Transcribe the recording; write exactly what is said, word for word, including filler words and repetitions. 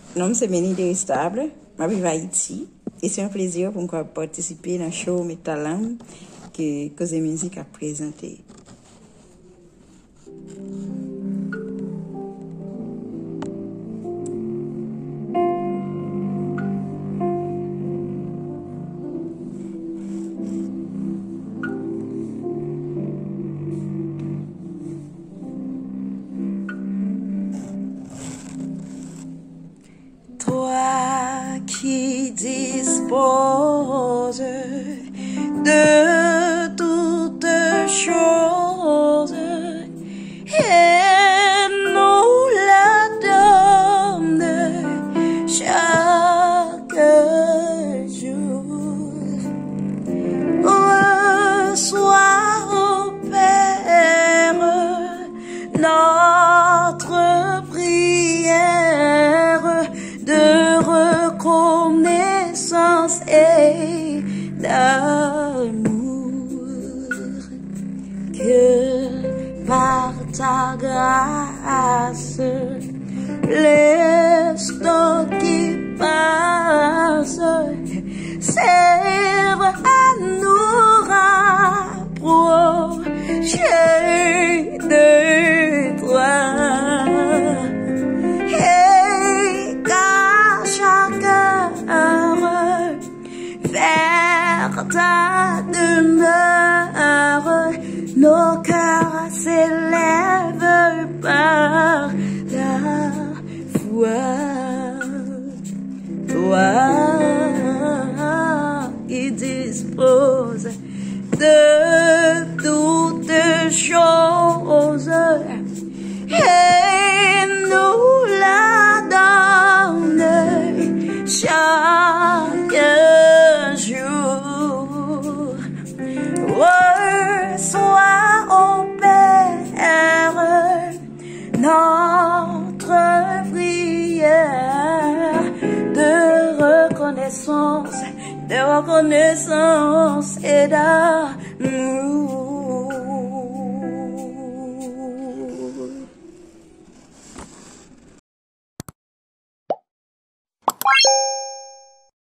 nom c'est Ménie Stable, je vis à Haïti et c'est un plaisir pour moi participer dans le show Métalam que Cause Musique a présenté. Toi qui disposes de toutes choses et nous la donnes chaque jour. Reçois, ô Père, notre prière de reconnaissance et d'amour, que par ta grâce l'instant qui passe serve à nous rapprocher de toi. Vers ta demeure, nos cœurs s'élèvent par la foi. Toi qui disposes de toutes choses et nous la donnes chaque jour. Reçois, ô Père, notre prière de reconnaissance, de reconnaissance et d'amour.